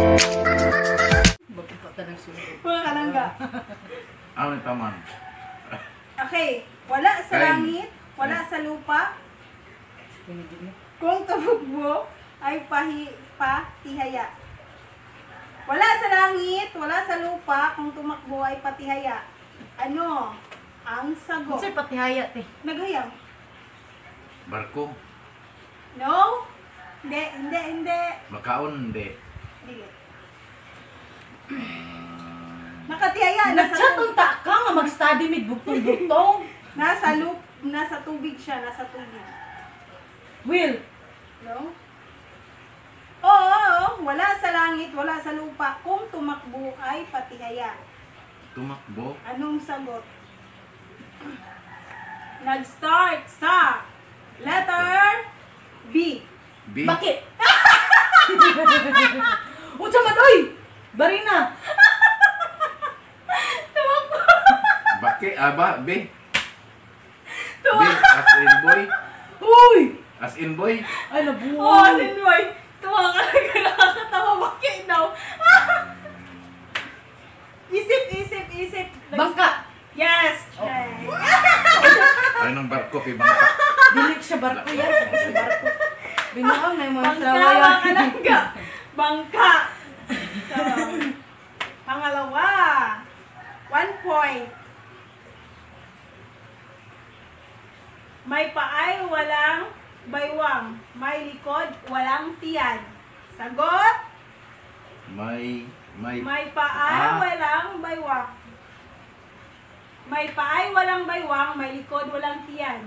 Mga kalangga. Ano ni taman? Okay, wala sa langit, wala sa lupa. Kung tumugbo ay patihaya. Wala sa langit, wala sa lupa, kung tumakbo ay patihaya. Ano ang sagot? Sa'y patihaya, te. Naghayang. Barko? No? Hindi. Makaon, hindi. Hindi. Nakatihaya. Nagsatunta ka nga mag-study mid buktong-buktong. Nasa tubig siya, nasa tubig. Will. No? Oo, wala sa langit, wala sa lupa. Kung tumakbo ay patihaya. Tumakbo? Anong sagot? Nag-start sa letter B. B? Bakit? Unsa man oy? Barina. Bakit? Ba? B? B? Tuwa. As in boy? Uy! As in boy? Ay, nabuhay. Oh, Sinway. Tuwa ka na nakakatawa. Bakit daw? Isip. Bangka. Yes. Oh. Okay. Ay, ng barko, bangka. Dili siya barko yan. Siya barko. Binuang na yung mga Bangka, sawa mga kalangga. Bangka. So, pangalawa. 1 point. May paay, walang baywang. May likod, walang tiyan. Sagot? May Paay, Ah. walang baywang. May paay, walang baywang. May likod, walang tiyan.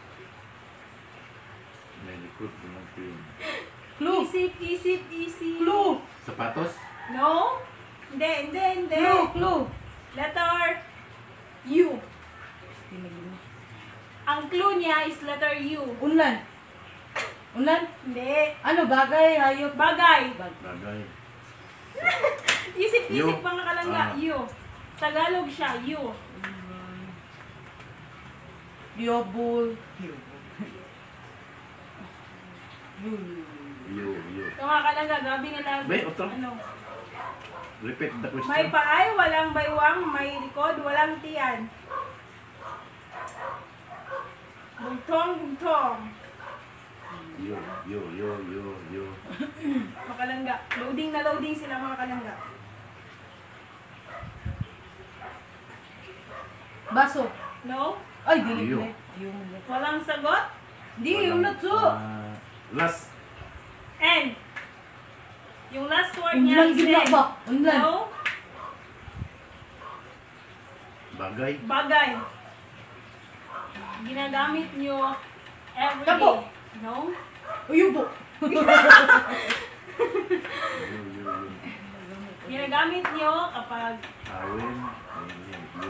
may likod, walang pin. Clue. Isip. Clue. Sapatos? No? Hindi. Clue. Letter U. Ang clue niya is letter U. Unlan. Hindi. Ano, bagay, hayop. Bagay. Bagay. Isip U. mga kalangga. Ah. U. Tagalog siya. U. Yobul. You. Ito mga kalangga. Gabi nila. Be, otro. Ano? Repeat the May question. paay, walang baywang. May likod, walang tiyan. Bugtong. You. Mga kalangga. Loading sila mga kalangga. Baso. No? Ay, dili Yo. na. Yung Walang sagot? Di, yung natso. Last. And yung last word niya Unlan is gina egg. ba? Unlan. No? Bagay. Bagay. Ginagamit nyo every Tapo. day. No? Uyubo. You. Ginagamit nyo kapag Awin. You.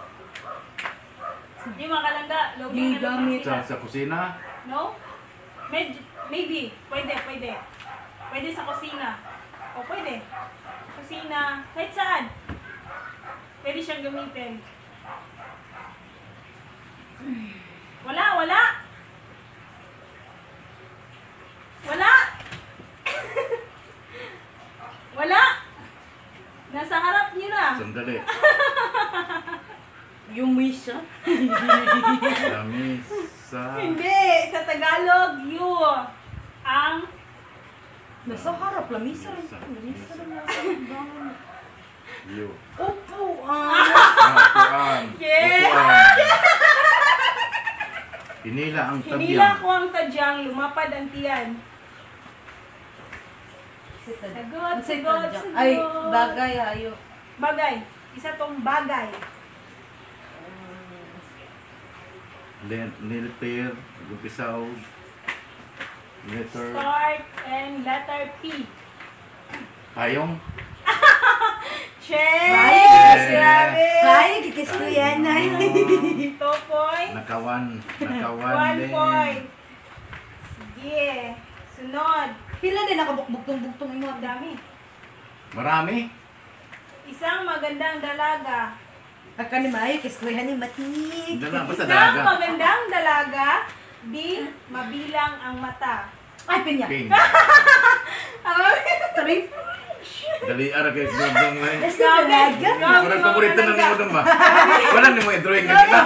di makalangga, loading na Ginagamit. loading sila. Sa kusina. No? Maybe. Pwede. Pwede sa kusina. O pwede. Kusina. Kahit saan. Pwede siyang gamitin. Wala. Wala. Nasa harap niyo na. Sandali. Yung misa. Kami sa... Hindi. Sa Tagalog, you. Ang Nasa harap, lamisa rin. Misa. Lamisa rin nasa hagdan. You. Upuan. Upuan. Yeah. Upuan. Hinila ang hinila tabyang. ko ang tadyang, lumapad ang tiyan. Sagot. Ay, bagay, hayop. Bagay. Isa tong bagay. Letter. Gumpisaw. Letter. Start and letter P. Payong. Check! Yes, Grabe! Ay, kikis ko yan. 2 point. Nakawan 1 din. point. Sige. Sunod. Pila din nakabukbuktong-buktong mo. Ang dami. Marami. Isang magandang dalaga. Aka ni Mayo, kis ko yan yung matik. Dala, basta Isang dalaga. magandang dalaga. B. Mabilang ang mata. Ay, pinya. Ping. Three. Dali ara kay dong may. Grabe. Murag paborito na ni mo ba? Wala ni mo drawing kanina.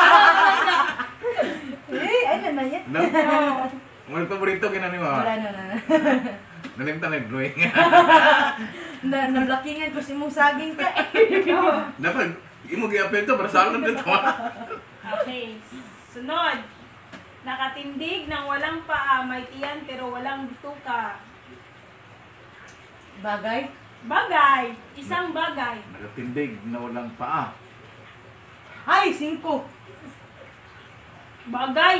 Ay, na yan. No. Murag paborito kina ni mo. Wala na. Nalimtan nag-drawing. Na-blockingan ko si mong saging ka. Dapat imo gi-apel to para salad dito. Okay. Sunod. Nakatindig ng walang paa, may tiyan pero walang bituka. Bagay. Bagay. Isang bagay. Nakatindig na walang paa. Ay, 5. Bagay.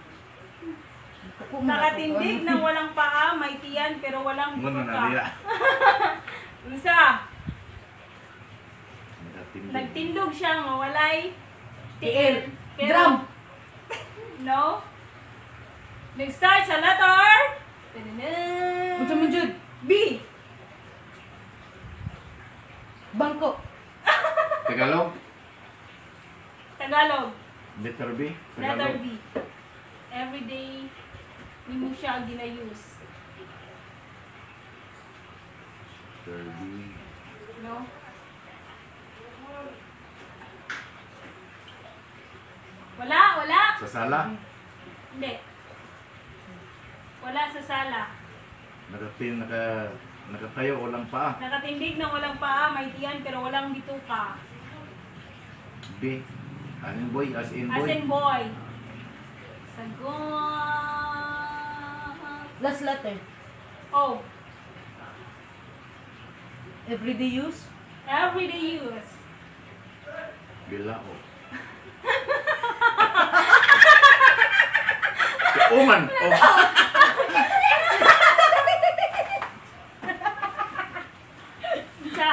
Nakatindig ng walang paa, may tiyan pero walang Ngono na bituka. diya. Isa. Nakatindig. Nagtindog siya nga walay Tiil. pero Drum. no. Nag-start sa letter Unsa man jud? B. Bangko. Tagalog. Tagalog. Letter B. Letter Tagalog. B. Everyday ni mo siya gina-use. Letter B. No? Wala. Sa sala. Hindi. Wala sa sala. Nakatayo walang paa. Nakatindig ng walang paa, may tiyan pero walang bituka. B. As in boy, as in As boy. in boy. Sagot. Last letter. Oh, Everyday use. everyday use. Bilao. Uman. Oh. Isa.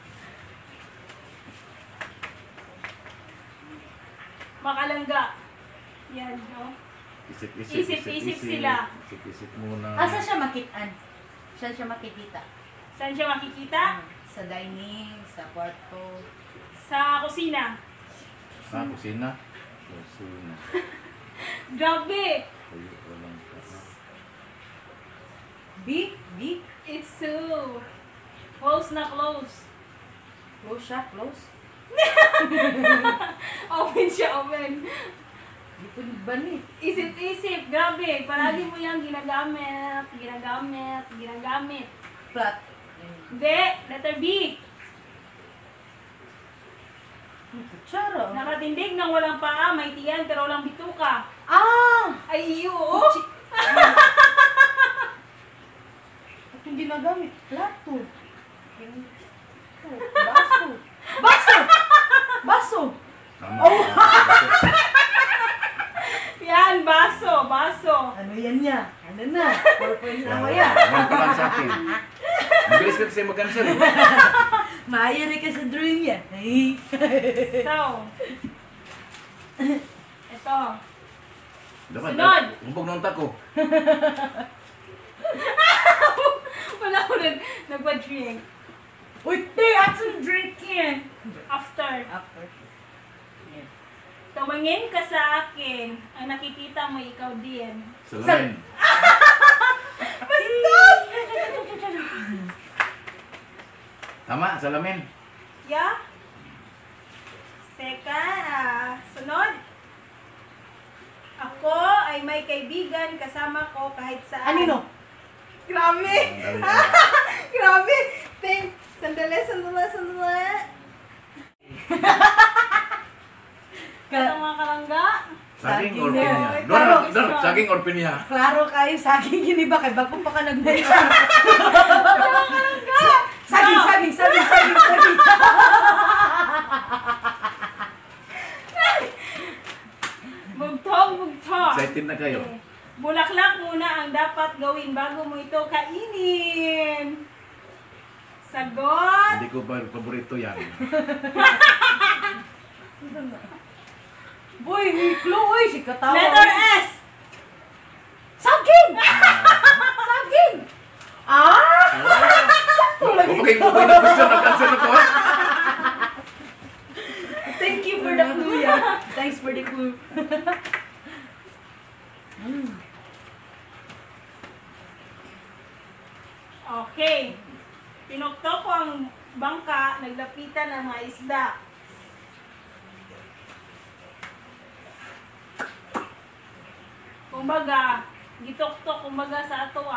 Makalangga. Yan, no? Isip-isip sila. Isip-isip muna. Asa siya makitaan? Saan siya makikita? Saan siya makikita? Sa dining, sa kwarto. Sa kusina. Kusina. Kusina. Grabe! Tayo walang paa. B. It's so close na close. Close siya, close. Open siya, open. Di po ba ni? Isip-isip, grabe. Palagi mo yan ginagamit. Flat. Hindi, letter B. Kutsara. Nakatindig ng walang paa, may tiyan pero walang bituka. Ah! Ay, iyo. At yung ginagamit, plato. Baso. Baso! Baso! Tama. Yan, baso. Ano yan niya? Ano na? 4 points na ako yan. One pa lang sa akin. Mabilis ka kasi mag-answer eh. Maayari ka sa drawing yan. Ay. So, ito. Dapat, Sunod. humpog ng tako. Wala ko rin nagpa-drink. Uy, te! Action drinking! After. After. Yan. Tumingin ka sa akin. Ang nakikita mo, ikaw din. Salamin. Bastos! Tama, salamin. Yeah? Sunod. Ako ay may kaibigan kasama ko kahit saan. Anino? Grabe! Ang dali. Grabe! Sandali. Ito mga kalangga. Saging Saging or na. pinya? Klaro. Saging or pinya? Klaro kayo, saging yun iba kay bago pa ka nag-mention. Saging. Bugtong. Excited na kayo. Bulaklak muna ang dapat gawin bago mo ito kainin. Sagot. Hindi ko pa paborito yan. Boy, Miklo, oy, si katawa. Letter S. Saging! Saging! Ah! Okay, na question. Nag-answer na ko. Thank you for the clue, yeah. Thanks for the clue. Okay. Pinuktok ko ang bangka, naglapitan ang mga isda. Kumbaga, gitok-tok, kumbaga sa ato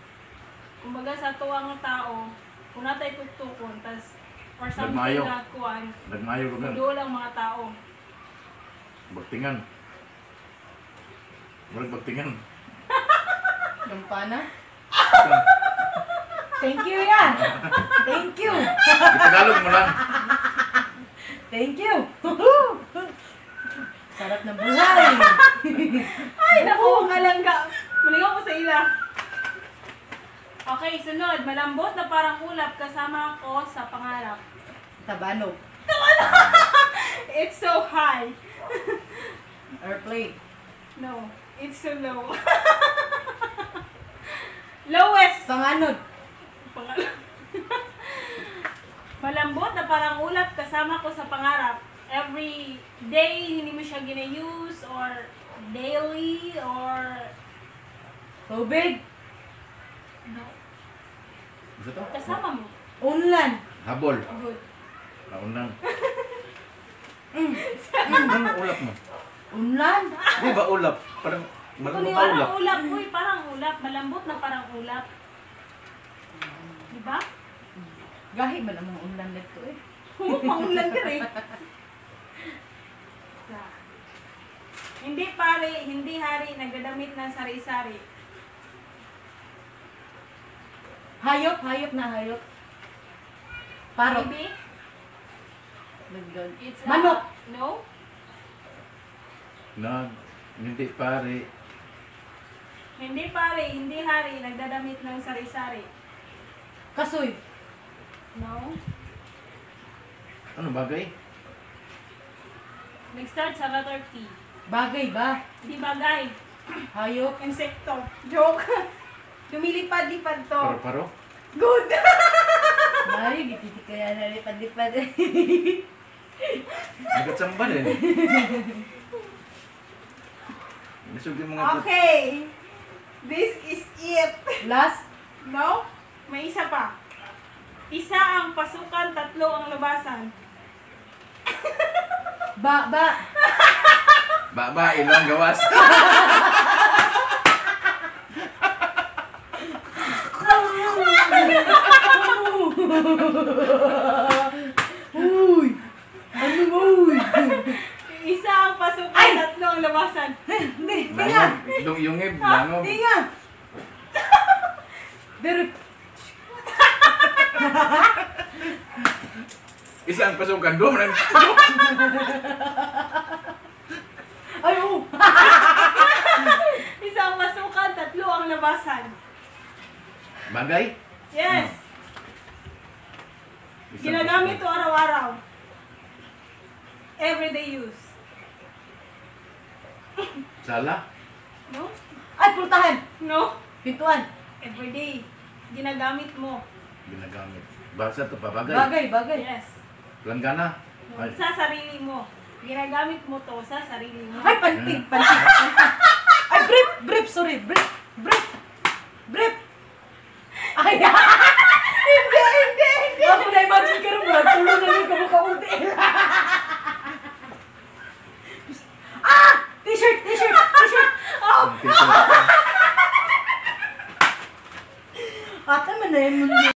ang tao, kung natay tuktukon, tas or something Nagmayo. na kuan, Nagmayo ko gan. doon lang mga tao. Bagtingan. Murag bagtingan. Yung pana? Thank you yan. Thank you. Itagalog mo lang. Thank you. Sarap ng buhay. Ay, naku, ngalangga. Malingaw ko sa ila. Okay, sunod. Malambot na parang ulap kasama ko sa pangarap. Tabanog. It's so high. Airplane. No, it's so low. Lowest. Panganod. Malambot na parang ulap kasama ko sa pangarap. Every day, hindi mo siya gina-use or daily or Tubig. no. Isa to? Kasama mo. Unlan. Habol. Good. Naunan. Anong ulap mo? Unlan. Di ba ulap? Parang Kung malambot yung ba ulap? parang ulap, uy, parang ulap. Malambot na parang ulap. Diba? Gahi ba namang unlan nito eh? Pangulan ka rin. Hindi pare, hindi hari, nagdadamit ng sari-sari. Hayop, hayop na hayop. Parot. Maybe, Naggan- it's Manok. No? Hindi pare. Hindi pare, hindi hari, nagdadamit ng sari-sari. Kasoy. No? Ano bagay? Nag-start sa letter T. Bagay ba? Di bagay. Hayop. Insekto. Joke. Lumilipad-lipad to. Paro-paro? Good. Mari, gititi kaya nalipad-lipad. Nagatsamba din. Nasugin mga Okay. This is it. Last. No? May isa pa. Isa ang pasukan, tatlo ang labasan. Ba. Baba, ilang gawas. Uy. Ano mo? Uy. Isa ang pasukan, tatlo ang labasan. Hindi. Tinga. Langog. Yungib, langog. Tinga. Direct. Isang pasukan, doon man. Ay, oo. Isa ang pasukan, tatlo ang labasan. Bagay? Yes. Isang Ginagamit to pasukan. araw-araw. Everyday use. Sala? No? Ay, pultahan. No? Pintuan. Everyday. Ginagamit mo. Ginagamit. Basa to pa, bagay. Bagay. Yes. Langgana? No? Ay. Sa sarili mo. Ginagamit mo to sa sarili mo. Ay, pantig. Ay, brief. Sorry. Brief. Ay, Hindi. ako na-imagine ka rin mo. Tulo na yung kamukha-unti. T-shirt. Oh, Ang t-shirt. Ata man na yun mo niya.